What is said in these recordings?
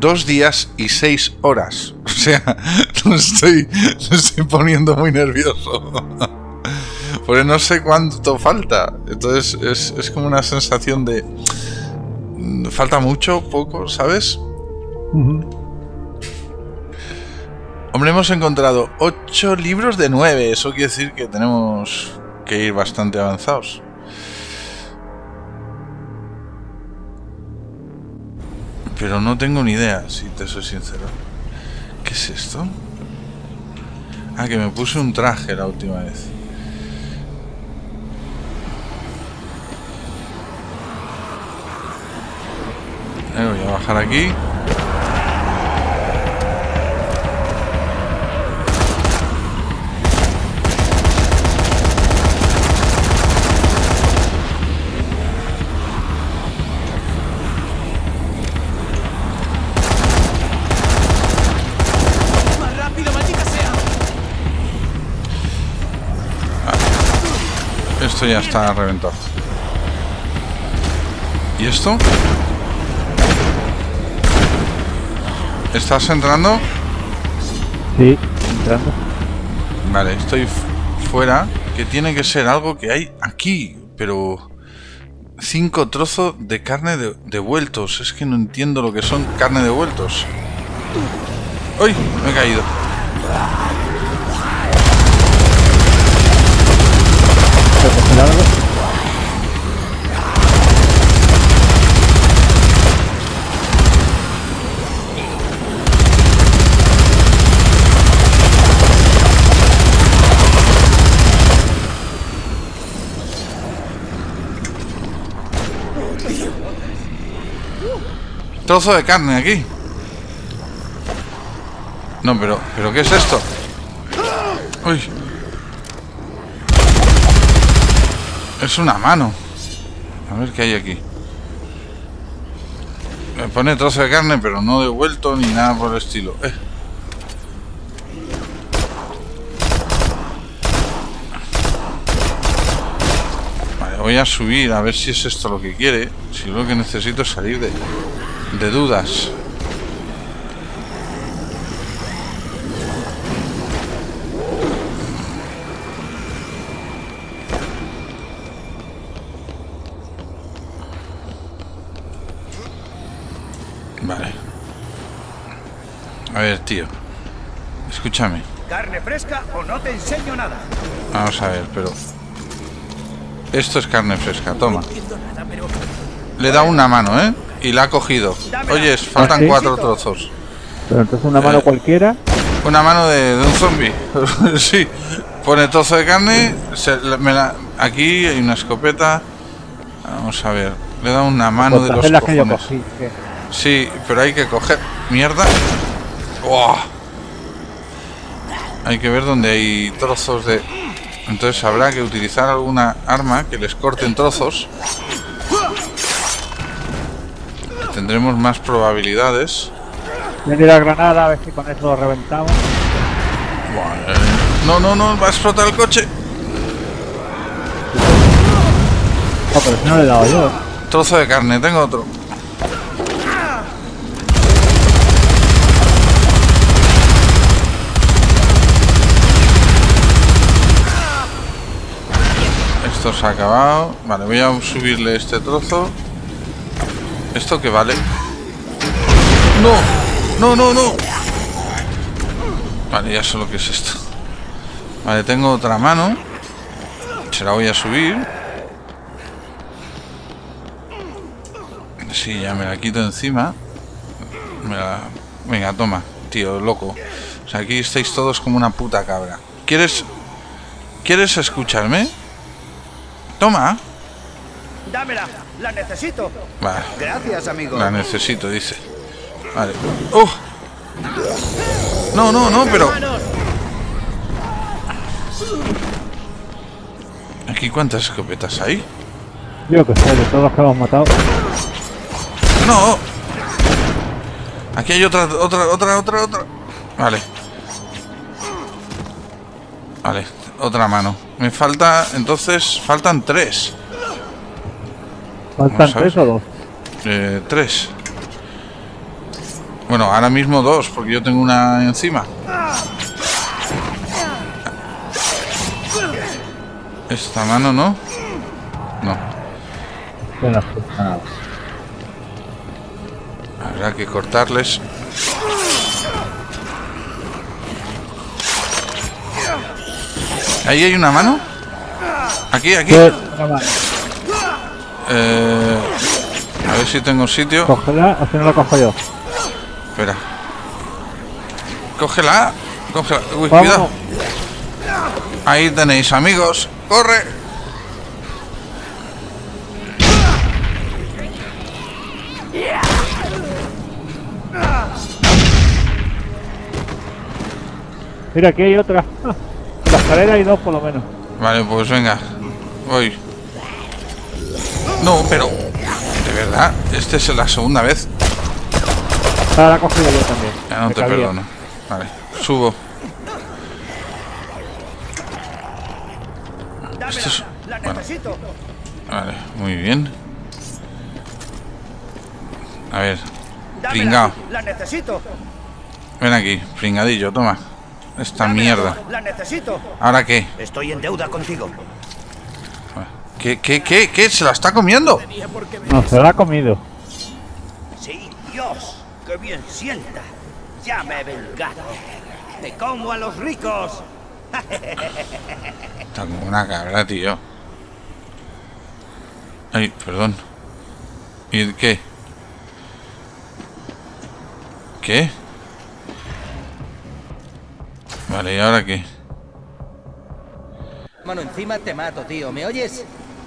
2 días y 6 horas. O sea, lo estoy poniendo muy nervioso. Porque no sé cuánto falta. Entonces es como una sensación de... falta mucho, poco, ¿sabes? Hombre, hemos encontrado 8 libros de 9. Eso quiere decir que tenemos que ir bastante avanzados. Pero no tengo ni idea, si te soy sincero. ¿Qué es esto? Ah, que me puse un traje la última vez. Voy a bajar aquí. Esto ya está reventado. ¿Y esto? ¿Estás entrando? Sí, entrando. Vale, estoy fuera. Que tiene que ser algo que hay aquí. Pero 5 trozos de carne de vueltos. Es que no entiendo lo que son carne de vueltos. ¡Uy! Me he caído. Trozo de carne aquí. No, pero ¿qué es esto? Uy. Es una mano. A ver qué hay aquí. Me pone trozo de carne, pero no devuelto ni nada por el estilo. Vale, voy a subir a ver si es esto lo que quiere. Si lo que necesito es salir de dudas. Vale. A ver, tío. Escúchame. ¿Carne fresca o no te enseño nada? Vamos a ver, pero... Esto es carne fresca, toma. Le da una mano, ¿eh? Y la ha cogido. Oye, faltan 4 trozos. Pero entonces una mano cualquiera. Una mano de un zombie. Sí. Pone trozo de carne. Aquí hay una escopeta. Vamos a ver. Le da una mano de los cojones. Que yo cogí, sí, pero hay que coger. Mierda. ¡Oh! Hay que ver dónde hay trozos de... Entonces habrá que utilizar alguna arma que les corte en trozos. Tendremos más probabilidades. Voy a tirar granada a ver si con eso lo reventamos. No, va a explotar el coche. No, pero si no le he dado yo. Trozo de carne, tengo otro. Esto se ha acabado. Vale, voy a subirle este trozo. ¿Esto qué vale? ¡No! Vale, ya sé lo que es esto. Vale, tengo otra mano. Se la voy a subir. Sí, ya me la quito encima. Venga, toma, tío, loco. O sea, aquí estáis todos como una puta cabra. ¿Quieres escucharme? Toma. Dámela, la necesito. Vale. Gracias, amigo. La necesito, dice. Vale. ¡Oh! No, pero... ¿Aquí cuántas escopetas hay? Yo que sé, de todos los que hemos matado. ¡No! Aquí hay otra. Vale. Vale, otra mano. Me falta... Entonces, faltan 3. ¿Faltan 3 o 2? 3. Bueno, ahora mismo 2, porque yo tengo una encima. Esta mano no. No. No pasa nada. Habrá que cortarles. Ahí hay una mano. Aquí, aquí. Sí, una mano. A ver si tengo sitio. Cógela, o si no la cojo yo. Espera. Cógela. Cógela. Uy, Vámonos. cuidado. Ahí tenéis, amigos. ¡Corre! Mira, aquí hay otra. Ah, en la escalera hay 2 por lo menos. Vale, pues venga. Voy. No, pero... De verdad, esta es la segunda vez. Ahora la he cogido yo también. Ya no Me te cabía. perdono. Vale, subo. Dámela, Esto es- la bueno. necesito. Vale, muy bien. A ver, Dámela, pringao. la necesito. Ven aquí, pringadillo, toma. Esta Dámela, mierda. La necesito. ¿Ahora qué? Estoy en deuda contigo. ¿Qué? ¿Se la está comiendo? No, se la ha comido. Sí, Dios, qué bien sienta. Ya me he vengado. Me como a los ricos. Está como una cabra, tío. Ay, perdón. ¿Y qué? ¿Qué? Vale, ¿y ahora qué? Mano encima te mato, tío. ¿Me oyes?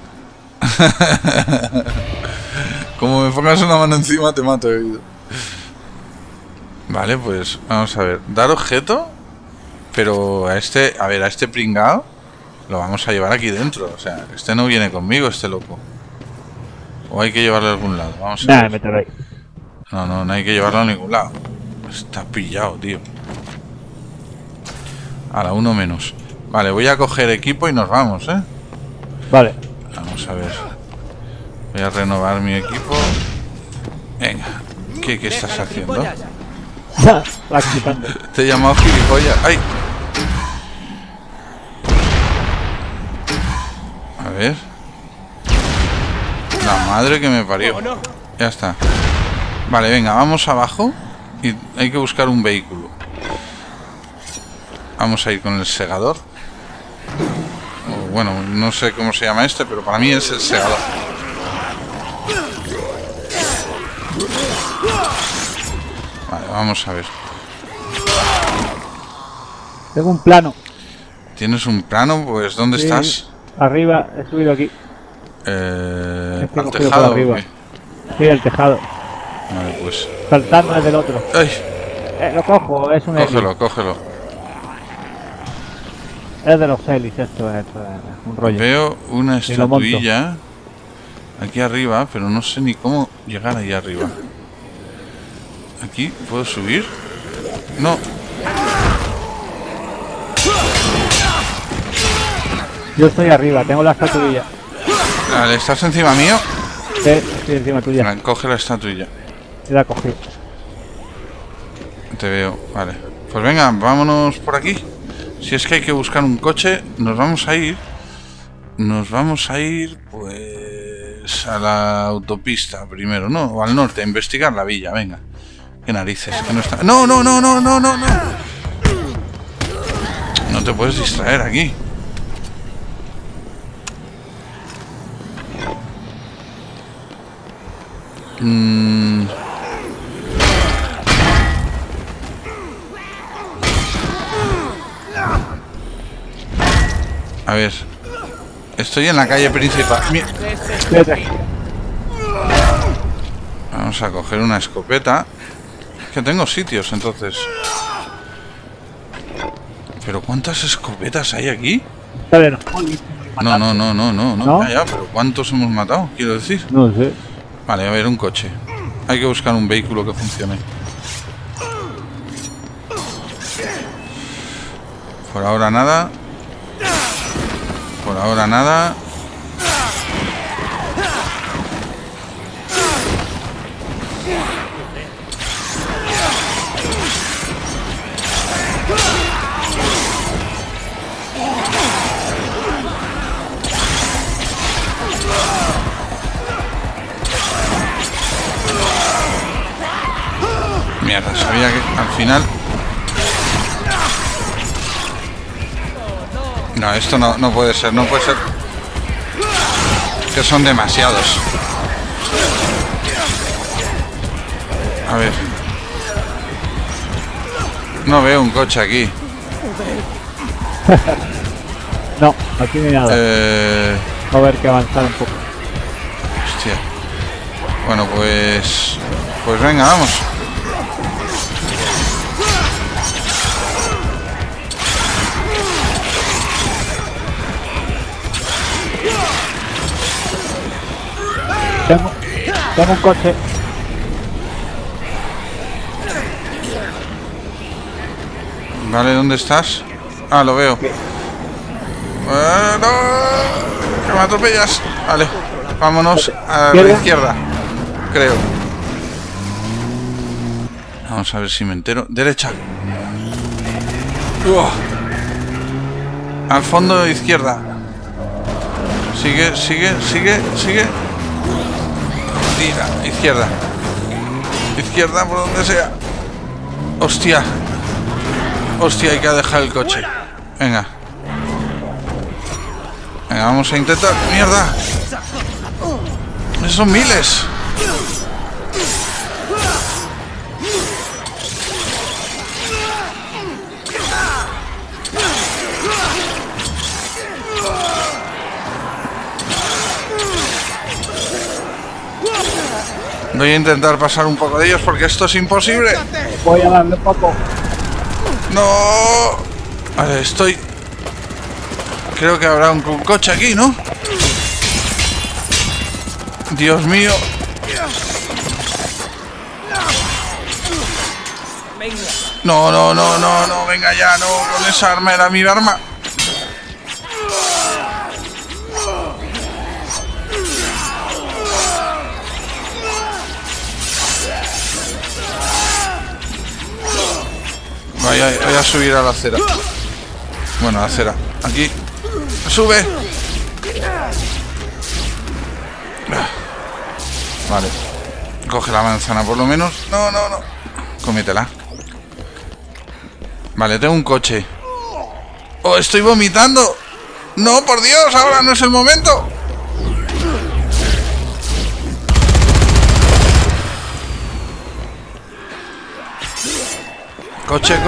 Como me pongas una mano encima te mato, he oído. Vale, pues vamos a ver. Dar objeto. Pero a este, a ver, a este pringao lo vamos a llevar aquí dentro. O sea, este no viene conmigo, este loco. O hay que llevarlo a algún lado. Vamos a Nada, ver. mételo ahí. No hay que llevarlo a ningún lado. Está pillado, tío. A la uno menos. Vale, voy a coger equipo y nos vamos, ¿eh? Vale. Vamos a ver. Voy a renovar mi equipo. Venga. ¿Qué estás Déjalo, haciendo? gilipollas. La quitando. Te he llamado gilipollas. ¡Ay! A ver. La madre que me parió. ¿O no? Ya está. Vale, venga, vamos abajo. Y hay que buscar un vehículo. Vamos a ir con el segador. O, bueno, no sé cómo se llama este, pero para mí es el segador. Vale, vamos a ver. Tengo un plano. ¿Tienes un plano? Pues ¿dónde Sí, estás? Arriba, he subido aquí. Es que he Al cogido por tejado. ¿o arriba. qué? Sí, el tejado. Vale, pues. Saltando desde el otro. ¡Ay! Lo cojo, es un heli. Cógelo. Es de los helis, esto es un rollo. Veo una Y lo monto. estatuilla aquí arriba, pero no sé ni cómo llegar ahí arriba. ¿Aquí puedo subir? No. Yo estoy arriba, tengo la estatuilla. Vale, ¿estás encima mío? Sí, estoy encima tuya. Vale, coge la estatuilla. Y la cogí. Te veo, vale. Pues venga, vámonos por aquí. Si es que hay que buscar un coche, nos vamos a ir. Nos vamos a ir, pues, a la autopista primero, ¿no? O al norte, a investigar la villa, venga. Qué narices, que no está... ¡No! No te puedes distraer aquí. A ver. Estoy en la calle principal. Vete. Vamos a coger una escopeta. Que tengo sitios, entonces. Pero ¿cuántas escopetas hay aquí? Dale, no. No. ¿No? Ya, pero ¿cuántos hemos matado? Quiero decir. No sé. Vale, a ver, un coche. Hay que buscar un vehículo que funcione. Por ahora nada. Por ahora nada. Mierda, sabía que al final... No, esto no puede ser, no puede ser. Que son demasiados. A ver. No veo un coche aquí. No, aquí no hay nada. A ver que avanzar un poco. Hostia. Bueno, pues venga, vamos. Tengo un coche. Vale, ¿dónde estás? Ah, lo veo. No, que me atropellas. Vale, vámonos a la izquierda, creo. Vamos a ver si me entero. Derecha. Al fondo, izquierda. Sigue. Tira, izquierda. Izquierda por donde sea. Hostia, hay que dejar el coche. Venga, vamos a intentar. ¡Mierda! Son miles. Voy a intentar pasar un poco de ellos porque esto es imposible. Voy a darle un poco. No. Vale, estoy... Creo que habrá un coche aquí, ¿no? Dios mío. No, venga ya, no, con esa arma era mi arma. Voy a subir a la acera. Bueno, a la acera. Aquí. ¡Sube! Vale. Coge la manzana por lo menos. No. Cómetela. Vale, tengo un coche. ¡Oh, estoy vomitando! ¡No, por Dios! ¡Ahora no es el momento! ¡Coche!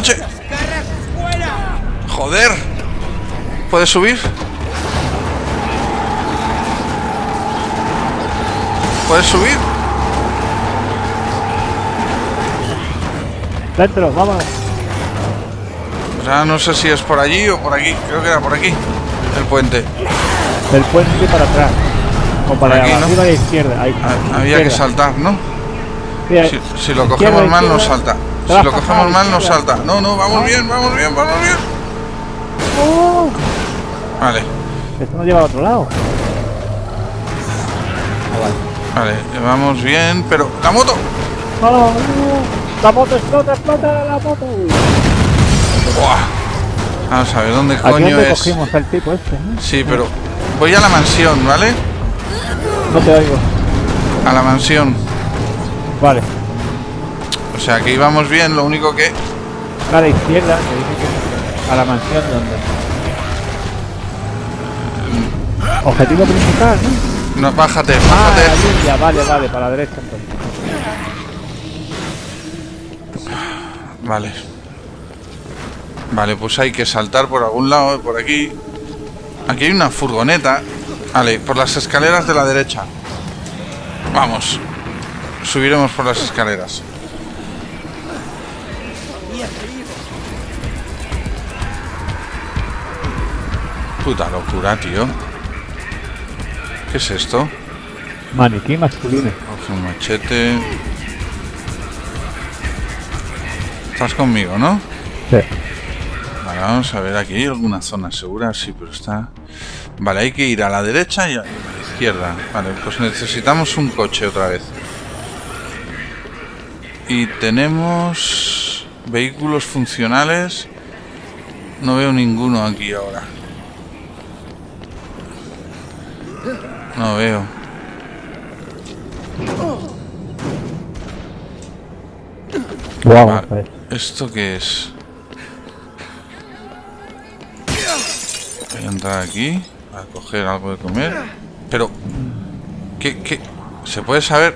¡Joder! ¿Puedes subir? ¿Puedes subir? Dentro, vámonos. O sea, no sé si es por allí o por aquí. Creo que era por aquí. El puente. El puente para atrás. O para aquí, arriba, ¿no? y izquierda. Ahí, Había izquierda. que saltar, ¿no? Sí, Si lo cogemos mal, nos salta. Te Si vas lo a cogemos pasar, mal, nos izquierda. salta. No, vamos bien. Vale. Esto nos lleva a otro lado. Vale, vamos bien, pero... ¡La moto! ¡Oh, no! ¡La moto explota la moto! ¡Buah! Vamos a ver, ¿dónde Aquí coño donde es? cogimos al tipo este, ¿no? Sí, pero... Voy a la mansión, ¿vale? No te oigo. A la mansión. Vale. O sea, que íbamos bien, lo único que... A la izquierda, que dice que... A la mansión donde... Objetivo principal, ¿no? No, bájate. Allí ya, vale, para la derecha entonces. Vale, pues hay que saltar por algún lado, por aquí. Aquí hay una furgoneta. Vale, por las escaleras de la derecha. Vamos. Subiremos por las escaleras. Puta locura, tío. ¿Qué es esto? Maniquí masculino. Coge un machete. Estás conmigo, ¿no? Sí. Vale, vamos a ver, aquí hay alguna zona segura, sí, pero está... Vale, hay que ir a la derecha y a la izquierda. Vale, pues necesitamos un coche otra vez. Y tenemos... vehículos funcionales. No veo ninguno aquí ahora. No veo. Wow, vale. ¿Esto qué es? Voy a entrar aquí a coger algo de comer. Pero... ¿Qué? ¿Se puede saber?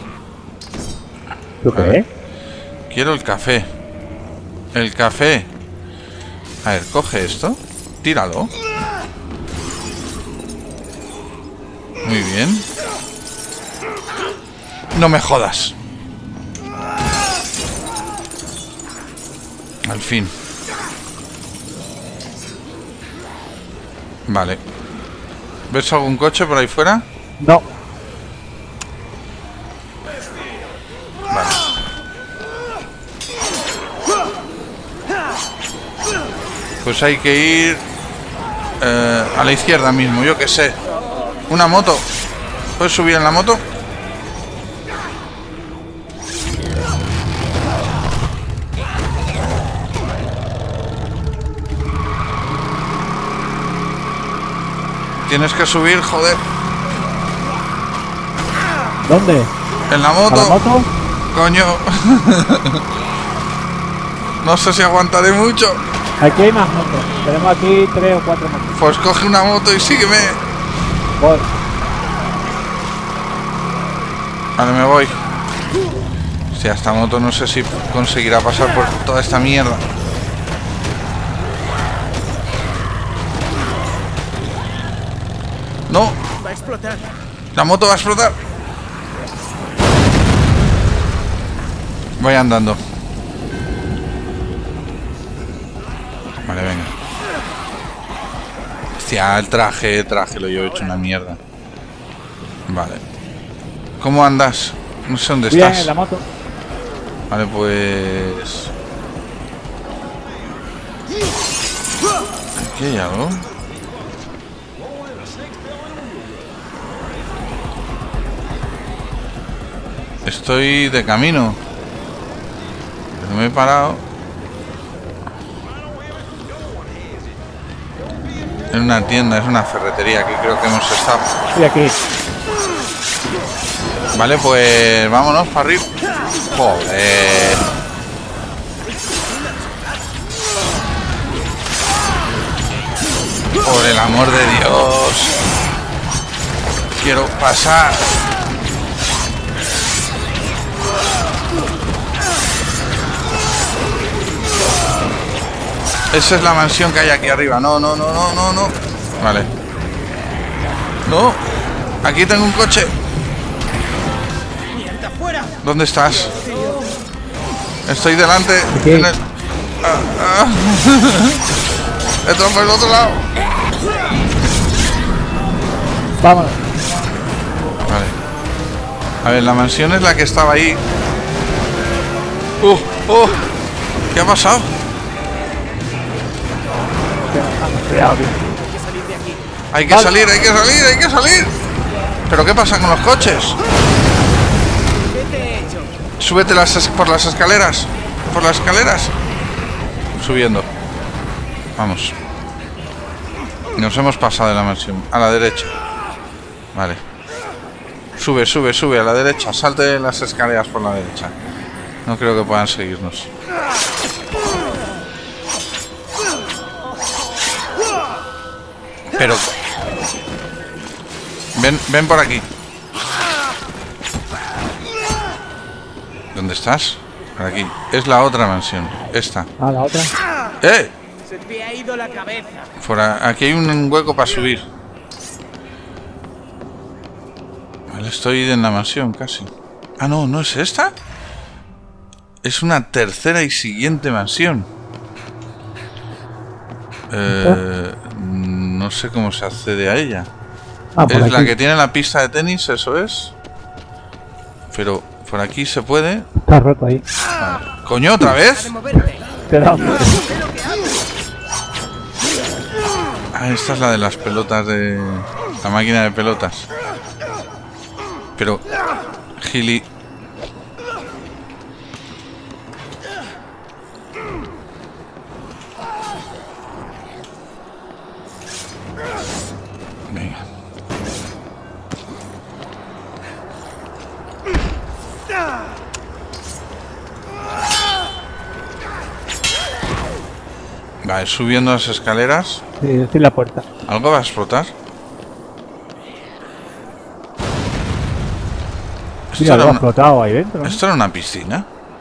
¿Tú qué? Quiero el café. El café. A ver, coge esto. Tíralo. Muy bien. No me jodas. Al fin. Vale. ¿Ves algún coche por ahí fuera? No. Vale. Pues hay que ir a la izquierda mismo, yo que sé. Una moto. ¿Puedes subir en la moto? Tienes que subir, joder. ¿Dónde? En la moto. ¿A la moto? Coño. No sé si aguantaré mucho. Aquí hay más motos. Tenemos aquí 3 o 4 motos. Pues coge una moto y sígueme. Voy. Vale, me voy. Hostia, esta moto no sé si conseguirá pasar por toda esta mierda. No. Va a explotar. La moto va a explotar. Voy andando. Vale, venga. Hostia, el traje lo llevo hecho una mierda. Vale. ¿Cómo andas? No sé dónde Bien, estás. en la moto. Vale, pues... Aquí hay algo. Estoy de camino. Pero me he parado. En una tienda, es una ferretería que creo que hemos estado. Estoy aquí. Vale, pues vámonos para arriba. Joder. Por el amor de Dios. Quiero pasar. Esa es la mansión que hay aquí arriba. No. Vale. No. Aquí tengo un coche. ¿Dónde estás? Estoy delante. Aquí. En el... Entro por el otro lado. Vámonos. Vale. A ver, la mansión es la que estaba ahí. ¿Qué ha pasado? Cuidado, tío. Hay que salir. ¿Pero qué pasa con los coches? Súbete por las escaleras. Por las escaleras. Subiendo. Vamos. Nos hemos pasado de la mansión. A la derecha. Vale. Sube a la derecha. Salte las escaleras por la derecha. No creo que puedan seguirnos. Pero... Ven por aquí. ¿Dónde estás? Por aquí. Es la otra mansión. Esta. Ah, la otra. ¡Eh! Se te ha ido la cabeza. Aquí hay un hueco para subir. Vale, estoy en la mansión casi. Ah, no, ¿no es esta? Es una tercera y siguiente mansión. No sé cómo se accede a ella. Es la que tiene la pista de tenis, eso es. Pero por aquí se puede. Está roto ahí. Vale. ¿Coño, otra vez? Cuidado. Ah, esta es la de las pelotas de... La máquina de pelotas. Pero... Gili... Venga. Vale, subiendo las escaleras. Sí, estoy en la puerta. ¿Algo va a explotar? Mira, algo ha explotado ahí dentro, ¿no? ¿Esto era una piscina?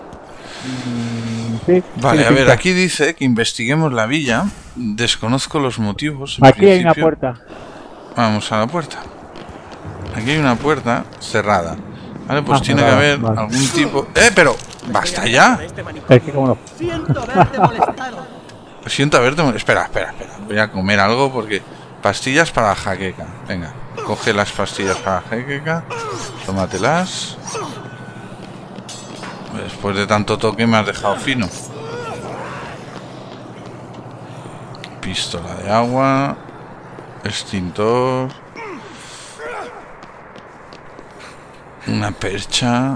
Sí. Vale, sí, a ver, pinta. aquí dice que investiguemos la villa. Desconozco los motivos. En Aquí hay una principio. puerta. Vamos a la puerta. Aquí hay una puerta cerrada. Vale, pues tiene cerrada, que haber vale. algún tipo... pero... ¡Basta ya! Es que como no. Siento haberte molestado. Siento haberte... Espera. Voy a comer algo porque... Pastillas para la jaqueca. Venga, coge las pastillas para la jaqueca. Tómatelas. Después de tanto toque me has dejado fino. Pistola de agua. Extintor. Una percha.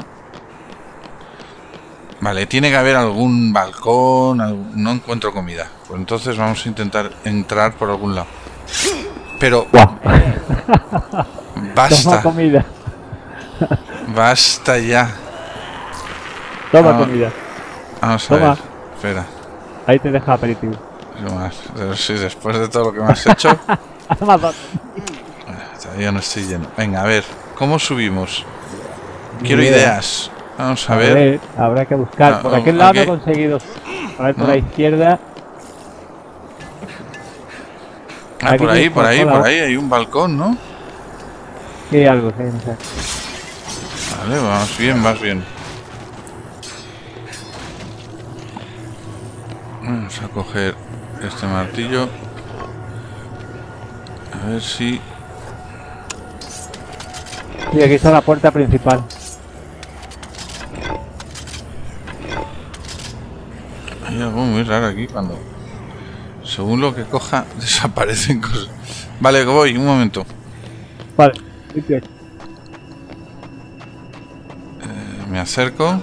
Vale, tiene que haber algún balcón. No encuentro comida. Pues entonces vamos a intentar entrar por algún lado. Pero... Guau. Toma Basta. comida. Basta ya. Toma Ah. comida. Vamos a Toma. ver. Espera. Ahí te deja aperitivo. ¿Qué más? Pero sí, después de todo lo que me has hecho... Amazon. Todavía no estoy lleno. Venga, a ver. ¿Cómo subimos? Quiero Ni idea. ideas. Vamos a ver. Habrá que buscar. Ah, Por aquel lado no he ok. conseguido. A ver, por No. la izquierda. Ah, Aquí por ahí, tienes por ahí, balcón, por ahí. Hay un balcón, ¿no? Sí, hay algo, sí, no sé. Vale, vamos bien, vas bien. Vamos a coger este martillo. A ver si... Sí, aquí está la puerta principal. Hay algo muy raro aquí cuando... Según lo que coja, desaparecen cosas. Vale, que voy, un momento. Vale, limpio. Me acerco.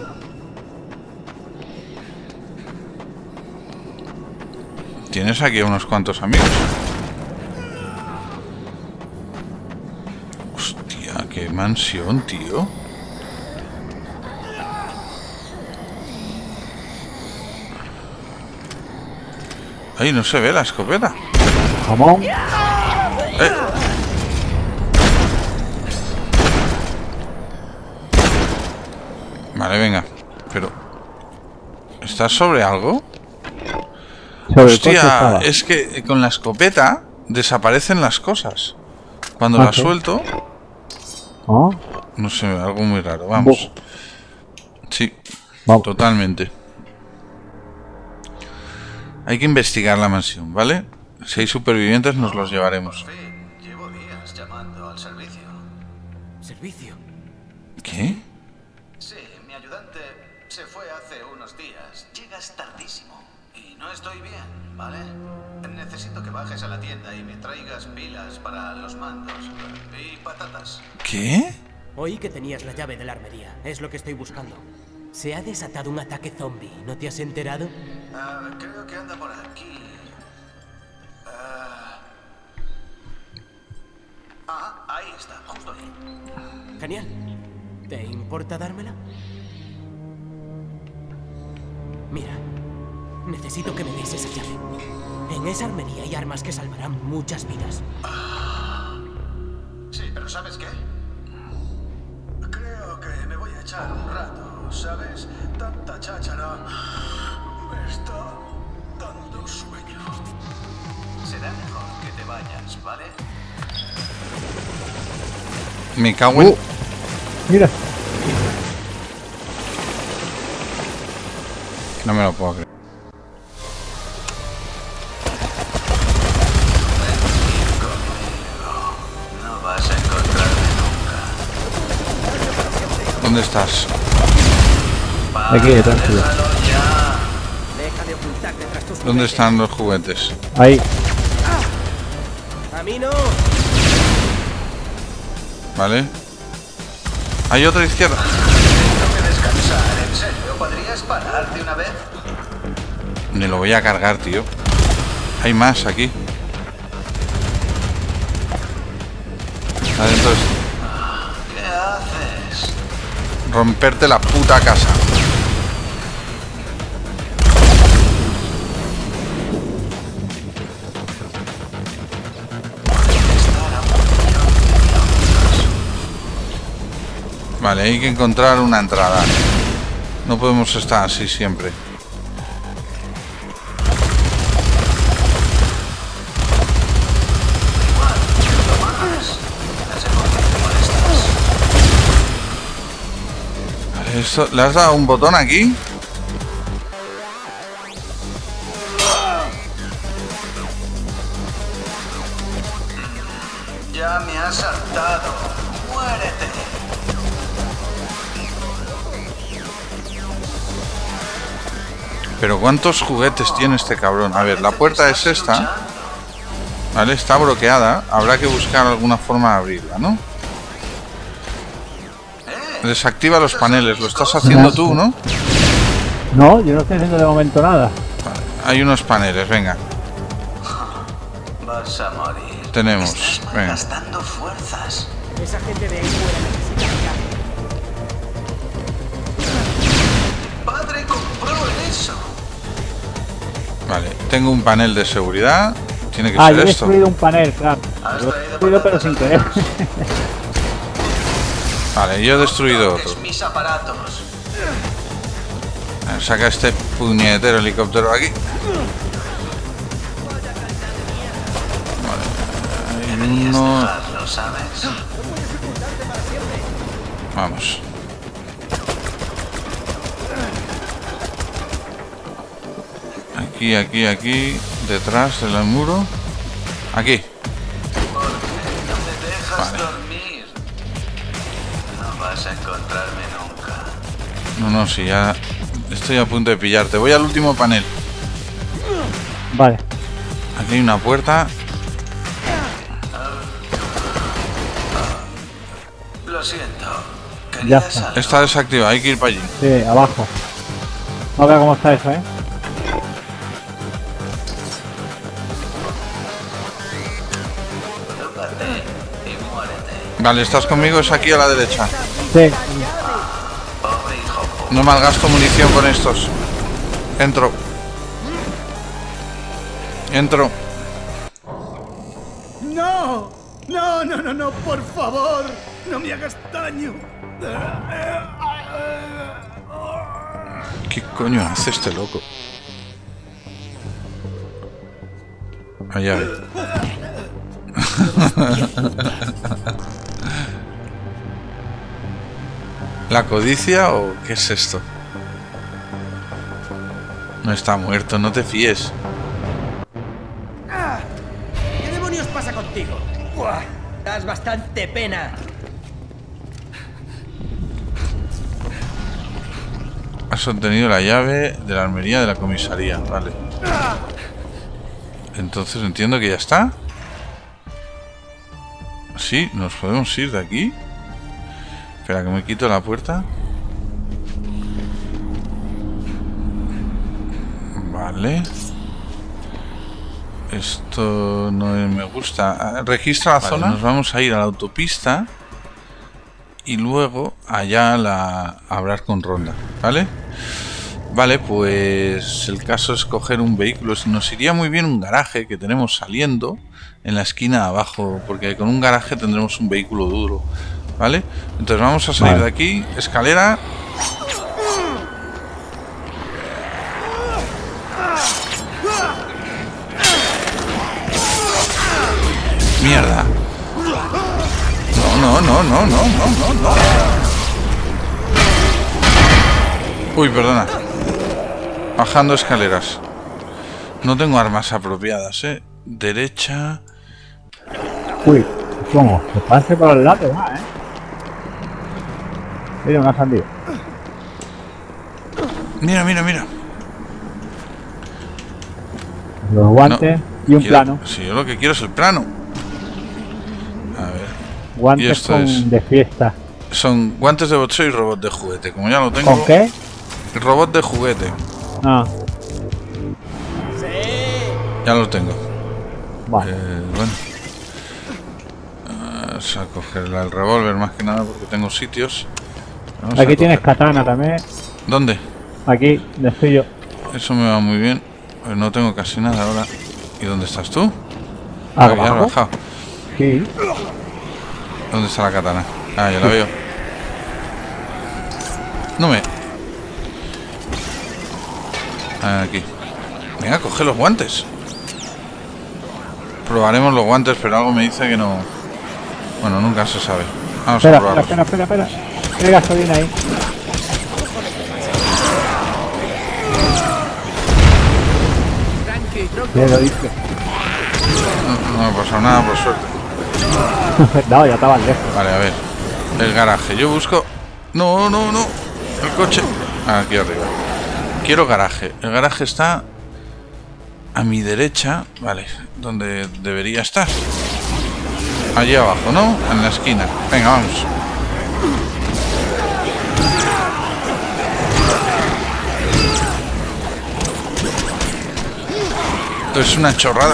Tienes aquí a unos cuantos amigos. Hostia, qué mansión, tío. Ay, no se ve la escopeta. Jamón. Vale, venga. Pero... ¿Estás sobre algo? Sobre el coche Hostia, estaba. es que con la escopeta desaparecen las cosas. Cuando ¿Ah, la sí? suelto, Oh, no sé, algo muy raro. Vamos. Sí, vamos. totalmente. Hay que investigar la mansión, ¿vale? Si hay supervivientes nos los llevaremos. Llevo días llamando al servicio. ¿Servicio? ¿Qué? Sí, mi ayudante se fue hace unos días. Llegas tardísimo y no estoy bien, ¿vale? Necesito que bajes a la tienda y me traigas pilas para los mandos y patatas. ¿Qué? Oí que tenías la llave de la armería. Es lo que estoy buscando. Se ha desatado un ataque zombie. ¿No te has enterado? Creo que anda por aquí. Ahí está, justo ahí. Genial. ¿Te importa dármela? Mira, necesito que me des esa llave. En esa armería hay armas que salvarán muchas vidas. Sí, pero ¿sabes qué? Creo que me voy a echar un rato, ¿sabes? Tanta cháchara me está dando sueño. Será mejor que te vayas, ¿vale? Me cago en... Mira. No me lo puedo creer. No vas a encontrarme nunca. ¿Dónde estás? Aquí, tranquilo. Deja de ocultar detrás tus ¿Dónde juguetes. están los juguetes? Ahí. A mí no. ¿Vale? Hay otra izquierda. Déjame descansar, ¿en serio? ¿Podrías parar de una vez? Me lo voy a cargar, tío. Hay más aquí. Adentro es ¿Qué haces? romperte la puta casa. Vale, hay que encontrar una entrada. No podemos estar así siempre. Vale, esto, ¿le has dado un botón aquí? Ya me has saltado. ¡Muérete! Pero ¿cuántos juguetes tiene este cabrón? A ver, la puerta es esta. Vale, está bloqueada. Habrá que buscar alguna forma de abrirla, ¿no? Desactiva los paneles. Lo estás haciendo tú, ¿no? No, yo no estoy haciendo de momento nada. Vale, hay unos paneles, venga. Vas a morir. Tenemos, Estás venga. gastando fuerzas. Esa gente de ahí fuera necesita Padre compró eso. Vale, tengo un panel de seguridad. Tiene que Ah, ser yo he esto. destruido un panel, claro. Has Lo he traído destruido pero patatas sin al querer. Vale, yo he destruido otro. Es mis aparatos. A ver, saca este puñetero helicóptero aquí. Vale, hay uno. Dejarlo, ¿sabes? Vamos. Aquí, aquí, aquí. Detrás del muro. Aquí. No me dejas Vale. dormir. No vas a encontrarme nunca. No, no, sí, ya estoy a punto de pillarte. Voy al último panel. Vale. Aquí hay una puerta. Lo siento. Ya ¿Querías está. algo? Está desactivada, hay que ir para allí. Sí, abajo. No veo cómo está eso, ¿eh? Tócate y muérete. Vale, estás conmigo, es aquí a la derecha. Sí. Pobre hijo. No malgasto munición con estos. Entro. Entro. ¡No! ¡No, no, no, no! ¡Por favor! ¡No me hagas daño! ¿Qué coño hace este loco? Allá ve. ¿La codicia o qué es esto? No está muerto, no te fíes. ¿Qué demonios pasa contigo? ¡Buah! Das bastante pena. Has obtenido la llave de la armería de la comisaría, vale. Entonces entiendo que ya está. Sí, nos podemos ir de aquí. Espera, que me quito la puerta. Vale. Esto no me gusta. Registra la zona. Nos vamos a ir a la autopista. Y luego allá a hablar con Ronda, ¿vale? Vale, pues el caso es coger un vehículo. Nos iría muy bien un garaje que tenemos saliendo en la esquina de abajo, porque con un garaje tendremos un vehículo duro, ¿vale? Entonces vamos a salir de aquí, escalera. Mierda. No. Uy, perdona. Bajando escaleras. No tengo armas apropiadas, Derecha. Uy, ¿cómo? Se pase por el lado, va, ¿eh? Mira, una sandía. Mira. Los guantes y un plano. Sí, yo lo que quiero es el plano. A ver. Y Guantes esto con, es- de fiesta. Son guantes de boxeo y robot de juguete. Como ya lo tengo. ¿Con qué? Robot de juguete. Ah, Ya lo tengo. vale. Bueno. Vamos a coger el revólver más que nada porque tengo sitios. Vamos a Aquí tienes coger- katana también. ¿Dónde? Aquí, de estoy yo. Eso me va muy bien. Pues no tengo casi nada ahora. ¿Y dónde estás tú? Ah, ya has ¿Abajo? bajado. Sí. ¿Dónde está la katana? Ah, ya la veo. No me... Aquí. Venga, coge los guantes. Probaremos los guantes, pero algo me dice que no... Bueno, nunca se sabe. Vamos a probarlos. Espera. Hay gasolina ahí. Ya lo dije. No me ha pasado nada, por suerte. No, ya estaban lejos. Vale, a ver. El garaje. Yo busco... No. El coche. Aquí arriba. Quiero garaje. El garaje está a mi derecha. Vale. Donde debería estar. Allí abajo, ¿no? En la esquina. Venga, vamos. Esto es una chorrada.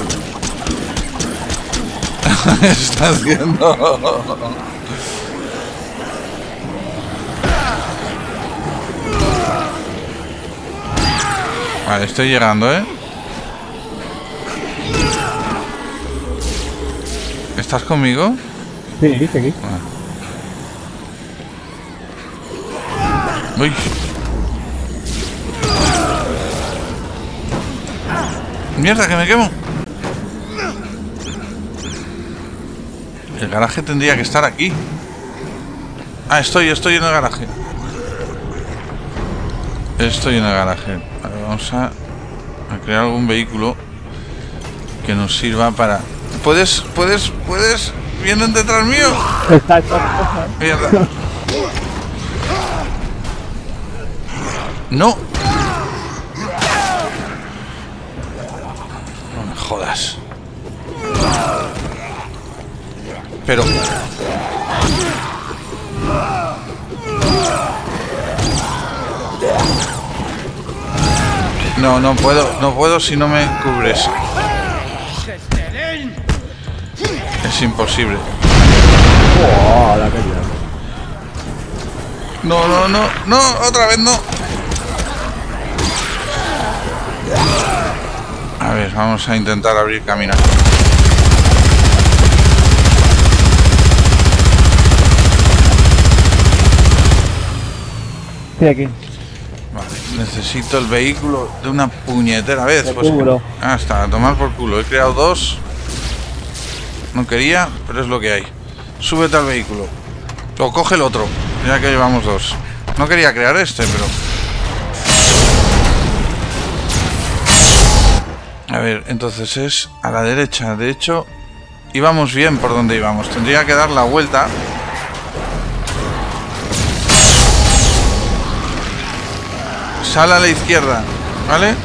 Está haciendo... Vale, estoy llegando, ¿eh? ¿Estás conmigo? Sí, dice aquí. Uy. Mierda, que me quemo. El garaje tendría que estar aquí. Ah, estoy en el garaje. Estoy en el garaje. Vale, vamos a crear algún vehículo que nos sirva para... ¿Puedes? ¿Vienen detrás mío? Está. Mierda. No. No me jodas. Pero... No puedo si no me cubres. Es imposible. Oh, la caída. No, otra vez no. A ver, vamos a intentar abrir camino. Sí, aquí. Vale, necesito el vehículo de una puñetera vez. Te cubro. Hasta a tomar por culo. He creado dos. No quería, pero es lo que hay. Súbete al vehículo. O coge el otro, ya que llevamos dos. No quería crear este, pero... A ver, entonces es a la derecha. De hecho, íbamos bien por donde íbamos. Tendría que dar la vuelta. Sale a la izquierda, ¿vale?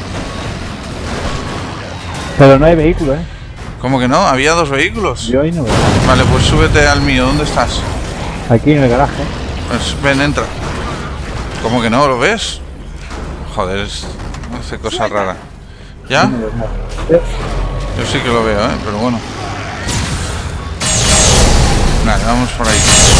Pero no hay vehículo, ¿eh? ¿Cómo que no? Había dos vehículos. Yo ahí no veo. Vale, pues súbete al mío. ¿Dónde estás? Aquí en el garaje. Pues ven, entra. ¿Cómo que no? ¿Lo ves? Joder, hace cosas raras. ¿Ya? Yo sí que lo veo, ¿eh? Pero bueno. Vale, vamos por ahí.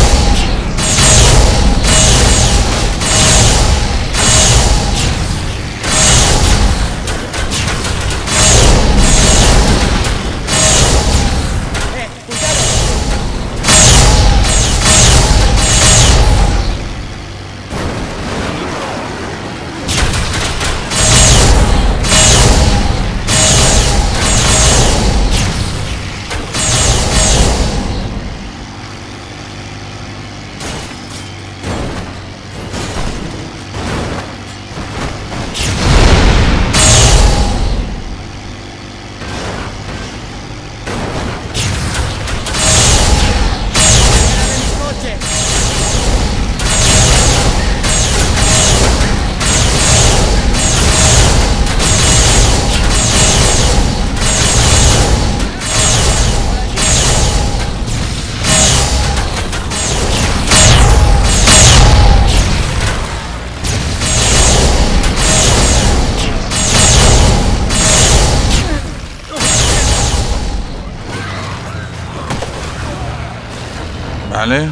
Vale.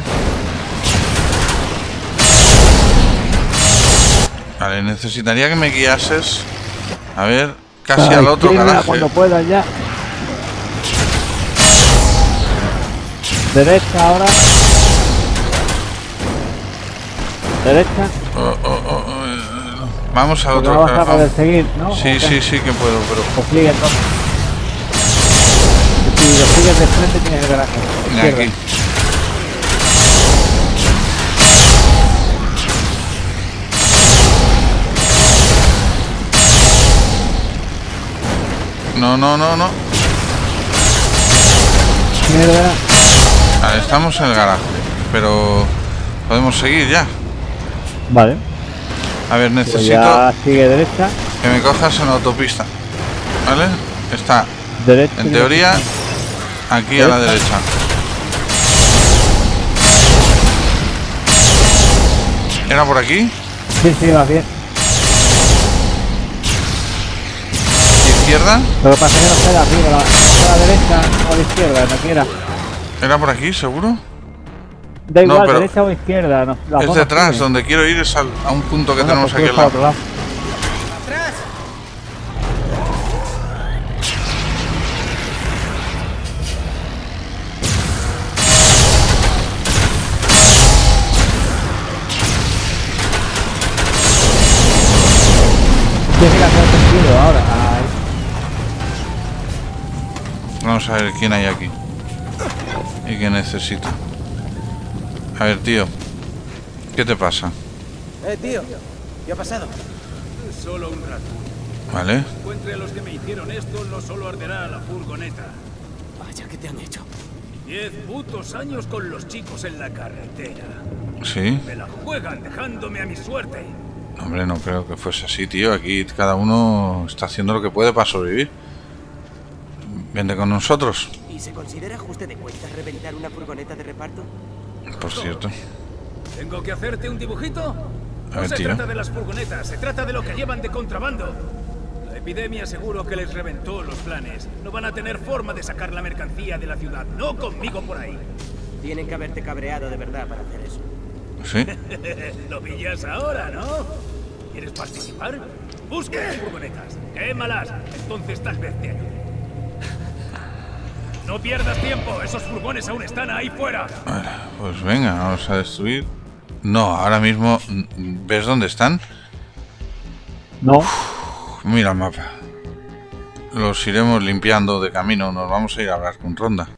Vale, necesitaría que me guiases. A ver, casi al otro garaje. Cuando puedas ya. Derecha ahora. Derecha. Vamos al otro. No vas a poder seguir, ¿no? Sí, sí, sí que puedo, pero... Pues sigue entonces. Si lo sigues de frente tienes el garaje. Izquierda. Aquí. No, no, no, no. Mierda. Vale, estamos en el garaje, pero podemos seguir ya. Vale. A ver, Pues necesito ya sigue derecha. que me cojas en la autopista. ¿Vale? Está, Derecha. en teoría, aquí a la derecha. ¿Era por aquí? Sí, sí, va bien. ¿Izquierda? Lo que pasa es que no está de arriba, a la derecha o a la izquierda, no quiera. ¿Era por aquí, seguro? Da igual, pero derecha o izquierda. No, Es detrás, donde quiero ir es a un punto que tenemos aquí al lado. ¡Atrás! Tiene que hacer sentido ahora. Ay. Vamos a ver quién hay aquí. Y qué necesito. A ver, tío. ¿Qué te pasa? Tío, ¿qué ha pasado? Solo un rato. Vale. Encuentre a los que me hicieron esto, no solo arderá la furgoneta. Vaya, ¿qué te han hecho? 10 putos años con los chicos en la carretera. Sí. Me la juegan dejándome a mi suerte. Hombre, no creo que fuese así, tío. Aquí cada uno está haciendo lo que puede para sobrevivir. Vente con nosotros. ¿Y se considera ajuste de cuentas reventar una furgoneta de reparto? Por cierto. ¿Tengo que hacerte un dibujito? A No ver, se tío. trata de las furgonetas, se trata de lo que llevan de contrabando. La epidemia seguro que les reventó los planes. No van a tener forma de sacar la mercancía de la ciudad. No conmigo por ahí. Tienen que haberte cabreado de verdad para hacer eso. Sí. Lo pillas ahora, ¿no? ¿Quieres participar? Busca las furgonetas, quémalas, entonces tal vez te ayude. No pierdas tiempo, esos furgones aún están ahí fuera. Vale, pues venga, vamos a destruir. No, ahora mismo. ¿Ves dónde están? No. Mira el mapa. Los iremos limpiando de camino. Nos vamos a ir a hablar con Ronda.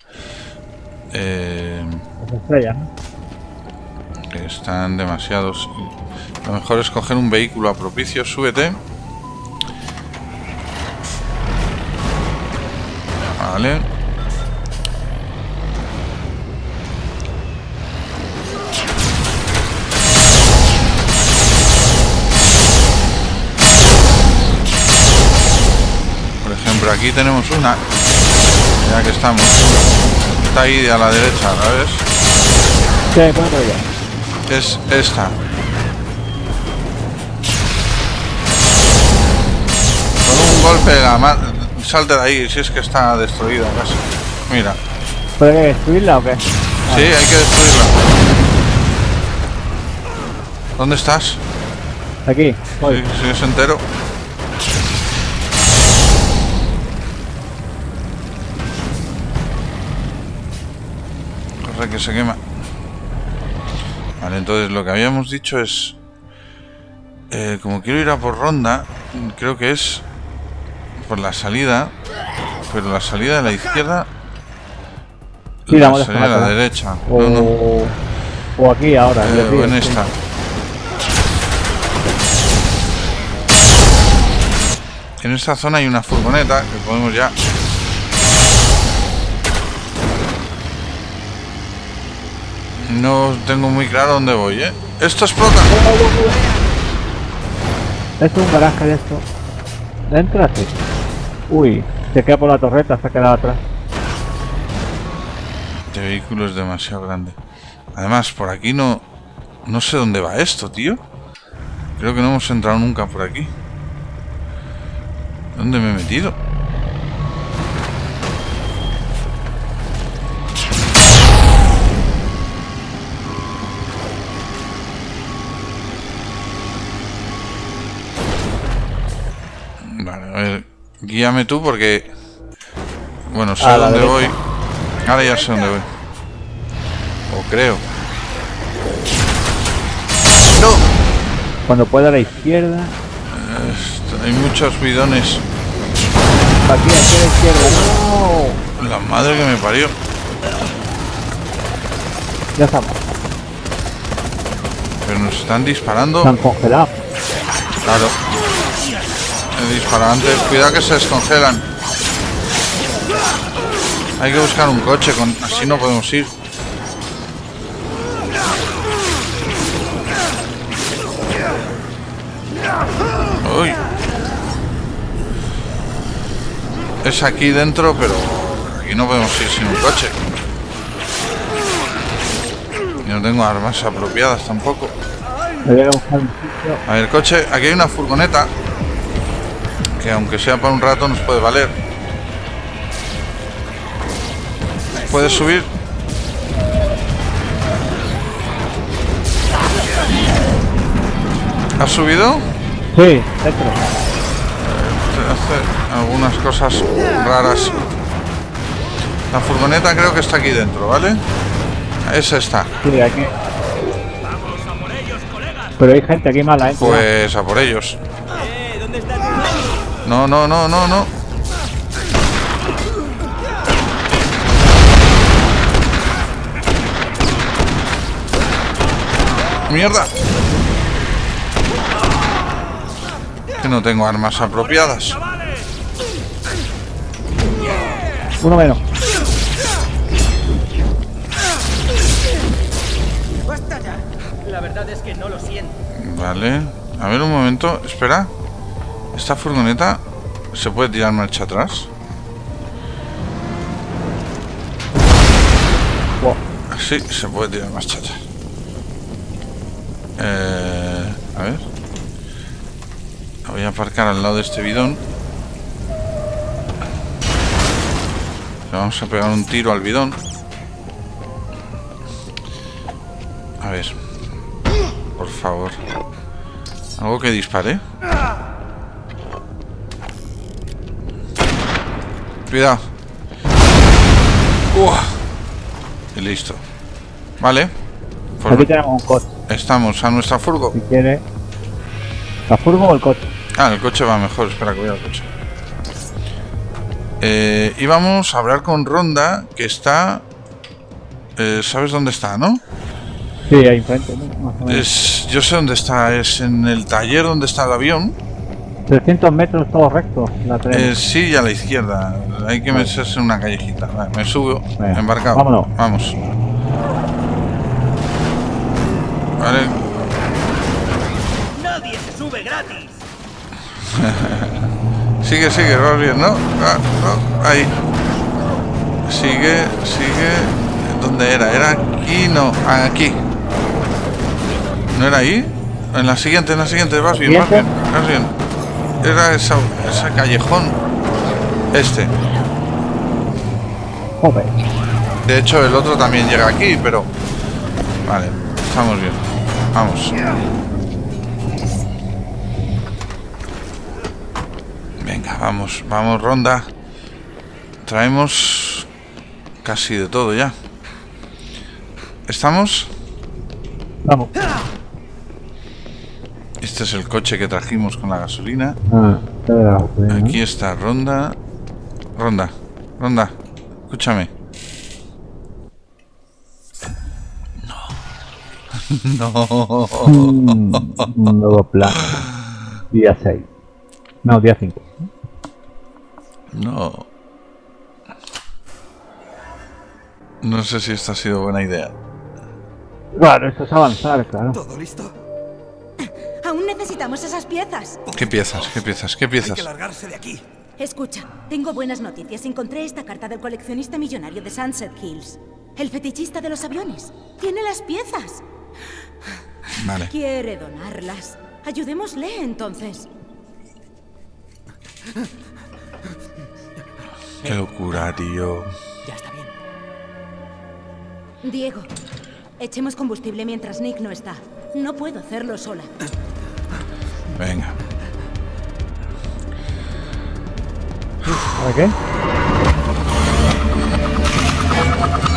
Pues estrella, ¿no? Que están demasiados. Lo mejor es coger un vehículo a propicio. Súbete. Vale. Por ejemplo, aquí tenemos una. Ya que estamos. Está ahí a la derecha, ¿sabes? Sí, cuatro ya. Es esta. Con un golpe salte de ahí, si es que está destruida casi. Mira. ¿Puede que destruirla o qué? Sí, hay que destruirla. ¿Dónde estás? Aquí, voy. Sí, ¿sigues entero? Corre que se quema. Vale, entonces lo que habíamos dicho es... como quiero ir a por Ronda, creo que es por la salida, pero la salida de la izquierda, Sí, la vamos a salida de la dejarla. derecha. O, No, no, o aquí ahora. yo o digo, en sí. esta. En esta zona hay una furgoneta que podemos ya... No tengo muy claro dónde voy, ¿eh? ¡Esto explota! Esto es un garaje de esto. ¿Entras? Sí. Uy, se queda por la torreta, se ha quedado atrás. Este vehículo es demasiado grande. Además, por aquí no sé dónde va esto, tío. Creo que no hemos entrado nunca por aquí. ¿Dónde me he metido? Vale, a ver, guíame tú porque... Bueno, sé A la dónde derecha. voy. Ahora ya sé dónde voy. O creo. ¡No! Cuando pueda a la izquierda. Hay muchos bidones. Aquí a la izquierda. ¡No! La madre que me parió. Ya estamos. Pero nos están disparando. Están congelados. Claro. He disparado antes. Cuidado que se descongelan. Hay que buscar un coche. Así no podemos ir. Uy. Es aquí dentro, pero aquí no podemos ir sin un coche. Y no tengo armas apropiadas tampoco. Voy a buscar un sitio. A ver, coche. Aquí hay una furgoneta que aunque sea para un rato nos puede valer. ¿Puedes subir? ¿Has subido? Sí, dentro. Hace algunas cosas raras. La furgoneta creo que está aquí dentro, ¿vale? Esa está. Sí, aquí. Pero hay gente aquí mala, ¿eh? Pues a por ellos. ¿Dónde está tu No, no, no, no, no. ¡Mierda! Que no tengo armas apropiadas. Uno menos. ¡Basta ya! La verdad es que no lo siento. Vale. A ver un momento. Espera. Esta furgoneta se puede tirar marcha atrás. Wow. Sí, se puede tirar marcha atrás. A ver. La voy a aparcar al lado de este bidón. Le vamos a pegar un tiro al bidón. A ver. Por favor. Algo que dispare. Cuidado. Y listo. Vale. Pues Aquí tenemos un coche. estamos a nuestra furgo. Si quiere. ¿La furgo o el coche? Ah, el coche va mejor. Espera que voy al coche. Íbamos a hablar con Ronda, que está... ¿sabes dónde está, no? Sí, ahí enfrente, ¿no? Más o menos. Yo sé dónde está. Es en el taller donde está el avión. 300 metros todo recto. La tenemos. Sí, y a la izquierda. Hay que meterse en una callejita. Vale, me subo. Venga, Embarcado. vámonos. Vamos. Vale. ¡Nadie se sube gratis! Sigue, sigue, vas bien, ¿no? No, ahí. Sigue, sigue. ¿Dónde era? ¿Era aquí? No, aquí. ¿No era ahí? En la siguiente, vas bien, vas bien, vas bien. Era esa callejón. Este. Joder. De hecho, el otro también llega aquí, pero... Vale, estamos bien. Vamos. Venga, vamos, vamos, Ronda. Traemos casi de todo ya. ¿Estamos? Vamos. Este es el coche que trajimos con la gasolina. Está de la gasolina, ¿no? Aquí está Ronda. Ronda, Ronda, escúchame. No. Un nuevo plan. Día 6. No, día 5. No. No sé si esta ha sido buena idea. Claro, esto es avanzar, claro. ¿Todo listo? Aún necesitamos esas piezas. ¿Qué piezas? ¿Qué piezas? ¿Qué Hay que piezas? largarse de aquí. Escucha, tengo buenas noticias. Encontré esta carta del coleccionista millonario de Sunset Hills. El fetichista de los aviones. Tiene las piezas. Vale. Quiere donarlas. Ayudémosle, entonces. Qué locura, tío. Ya está bien. Diego, echemos combustible mientras Nick no está. No puedo hacerlo sola. Venga. ¿Para qué?